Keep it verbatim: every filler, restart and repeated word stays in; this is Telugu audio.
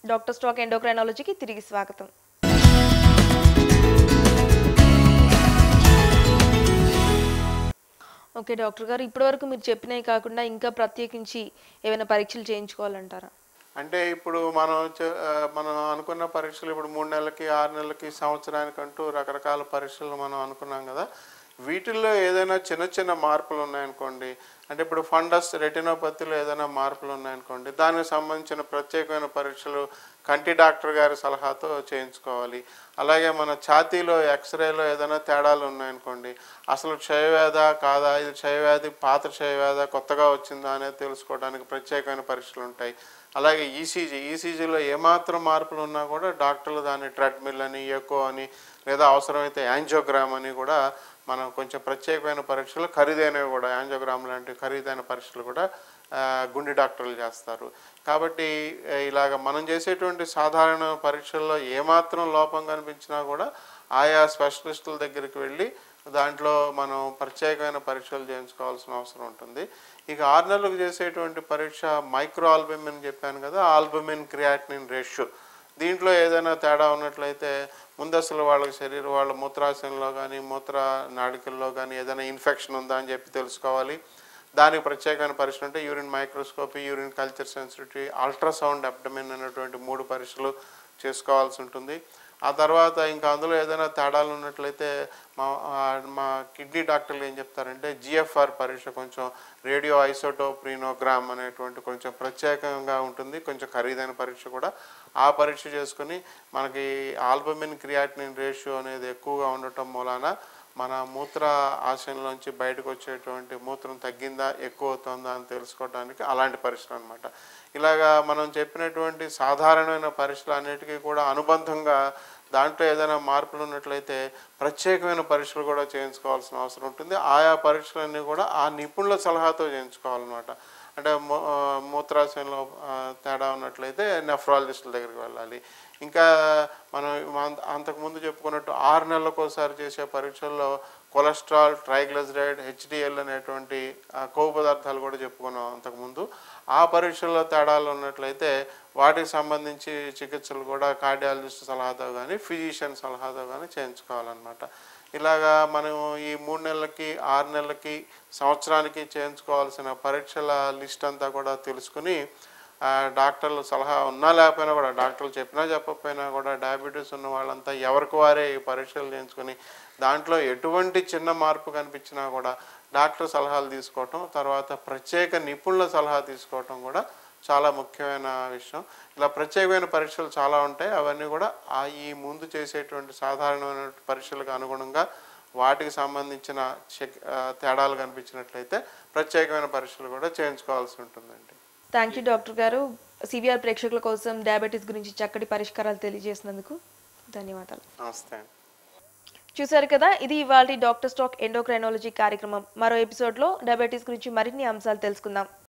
డాక్టర్ స్టాక్ ఎండోక్రైనాలజీకి తిరిగి స్వాగతం. ఓకే డాక్టర్ గారు, ఇప్పటివరకు మీరు చెప్పినవి కాకుండా ఇంకా ప్రత్యేకించి ఏమైనా పరీక్షలు చేయించుకోవాలంటారా? అంటే ఇప్పుడు మనం మనం అనుకున్న పరీక్షలు ఇప్పుడు మూడు నెలలకి ఆరు నెలలకి సంవత్సరానికంటూ రకరకాల పరీక్షలు మనం అనుకున్నాం కదా. వీటిల్లో ఏదైనా చిన్న చిన్న మార్పులు ఉన్నాయనుకోండి, అంటే ఇప్పుడు ఫండస్ రెటినోపతిలో ఏదైనా మార్పులు ఉన్నాయనుకోండి, దానికి సంబంధించిన ప్రత్యేకమైన పరీక్షలు కంటి డాక్టర్ గారి సలహాతో చేయించుకోవాలి. అలాగే మన ఛాతీలో ఎక్స్రేలో ఏదైనా తేడాలు ఉన్నాయనుకోండి, అసలు క్షయవ్యాధ కాదా, ఇది క్షయవ్యాధి పాత క్షయవ్యాధ కొత్తగా వచ్చిందా అనేది తెలుసుకోవడానికి ప్రత్యేకమైన పరీక్షలు ఉంటాయి. అలాగే ఈసీజీ ఈసీజీలో ఏమాత్రం మార్పులు ఉన్నా కూడా డాక్టర్లు దాన్ని ట్రెడ్మిల్ అని, ఎకో అని, లేదా అవసరమైతే యాంజియోగ్రామ్ అని కూడా మనం కొంచెం ప్రత్యేకమైన పరీక్షలు ఖరీదైనవి కూడా యాంజియోగ్రామ్ లాంటి ఖరీదైన పరీక్షలు కూడా గుండె డాక్టర్లు చేస్తారు. కాబట్టి ఇలాగ మనం చేసేటువంటి సాధారణ పరీక్షల్లో ఏమాత్రం లోపం కనిపించినా కూడా ఆయా స్పెషలిస్టుల దగ్గరికి వెళ్ళి దాంట్లో మనం ప్రత్యేకమైన పరీక్షలు చేయించుకోవాల్సిన అవసరం ఉంటుంది. ఇక ఆరు నెలలకు చేసేటువంటి పరీక్ష మైక్రో ఆల్బుమిన్ చెప్పాను కదా, ఆల్బుమిన్ క్రియాటినిన్ రేషియో. దీంట్లో ఏదైనా తేడా ఉన్నట్లయితే ముందు అసలు వాళ్ళకి శరీరం వాళ్ళ మూత్రాశయంలో కానీ మూత్ర నాడికల్లో కానీ ఏదైనా ఇన్ఫెక్షన్ ఉందా అని చెప్పి తెలుసుకోవాలి. దానికి ప్రత్యేకమైన పరీక్షలు అంటే urine microscopy, urine culture sensitivity, ultrasound abdomen అనేటువంటి మూడు పరీక్షలు చేసుకోవాల్సి ఉంటుంది. ఆ తర్వాత ఇంకా అందులో ఏదైనా తేడాలు ఉన్నట్లయితే మా మా కిడ్నీ డాక్టర్లు ఏం చెప్తారంటే జిఎఫ్ఆర్ పరీక్ష, కొంచెం రేడియో ఐసోటోప్రినోగ్రామ్ అనేటువంటి కొంచెం ప్రత్యేకంగా ఉంటుంది, కొంచెం ఖరీదైన పరీక్ష కూడా. ఆ పరీక్ష చేసుకుని మనకి ఆల్బుమిన్ క్రియాటినిన్ రేషియో అనేది ఎక్కువగా ఉండటం మూలాన మన మూత్ర ఆశయంలోంచి బయటకు వచ్చేటువంటి మూత్రం తగ్గిందా ఎక్కువ అవుతుందా అని తెలుసుకోవడానికి అలాంటి పరీక్షలు అనమాట. ఇలాగా మనం చెప్పినటువంటి సాధారణమైన పరీక్షలు అన్నిటికీ కూడా అనుబంధంగా దాంట్లో ఏదైనా మార్పులు ఉన్నట్లయితే ప్రత్యేకమైన పరీక్షలు కూడా చేయించుకోవాల్సిన అవసరం ఉంటుంది. ఆయా పరీక్షలన్నీ కూడా ఆ నిపుణుల సలహాతో చేయించుకోవాలన్నమాట. అంటే మూత్రాశయంలో తేడా ఉన్నట్లయితే నెఫ్రాలజిస్టుల దగ్గరికి వెళ్ళాలి. ఇంకా మనం అంతకుముందు చెప్పుకున్నట్టు ఆరు నెలలకు ఒకసారి చేసే పరీక్షల్లో కొలెస్ట్రాల్, ట్రైగ్లిజరైడ్, హెచ్డిఎల్ అనేటువంటి కొవ్వు పదార్థాలు కూడా చెప్పుకున్నాం అంతకుముందు. ఆ పరీక్షల్లో తేడాలు ఉన్నట్లయితే వాటికి సంబంధించి చికిత్సలు కూడా కార్డియాలజిస్ట్ సలహాతో కానీ ఫిజిషియన్ సలహాతో కానీ చేయించుకోవాలన్నమాట. ఇలాగా మనం ఈ మూడు నెలలకి ఆరు నెలలకి సంవత్సరానికి చేయించుకోవాల్సిన పరీక్షల లిస్ట్ అంతా కూడా తెలుసుకుని డాక్టర్లు సలహా ఉన్నా లేకపోయినా కూడా, డాక్టర్లు చెప్పినా చెప్పకపోయినా కూడా డయాబెటీస్ ఉన్న వాళ్ళంతా ఎవరికి వారే ఈ పరీక్షలు చేయించుకొని దాంట్లో ఎటువంటి చిన్న మార్పు కనిపించినా కూడా డాక్టర్ సలహాలు తీసుకోవటం, తర్వాత ప్రత్యేక నిపుణుల సలహా తీసుకోవటం కూడా చాలా ముఖ్యమైన విషయం. ఇలా ప్రత్యేకమైన పరీక్షలు చాలా ఉంటాయి. అవన్నీ కూడా ఆ ఈ ముందు చేసేటువంటి సాధారణమైన పరీక్షలకు అనుగుణంగా వాటికి సంబంధించిన చెక్ తేడాలు కనిపించినట్లయితే ప్రత్యేకమైన పరీక్షలు కూడా చేయించుకోవాల్సి ఉంటుందండి. థ్యాంక్ యూ డాక్టర్ గారు. సివిఆర్ ప్రేక్షకుల కోసం డయాబెటీస్ గురించి చక్కటి పరిష్కారాలు తెలియజేసినందుకు ధన్యవాదాలు. నమస్తే. చూసారు కదా, ఇది ఇవాళ డాక్టర్ స్టాక్ ఎండోక్రైనాలజీ కార్యక్రమం. మరో ఎపిసోడ్లో డయాబెటీస్ గురించి మరిన్ని అంశాలు తెలుసుకుందాం.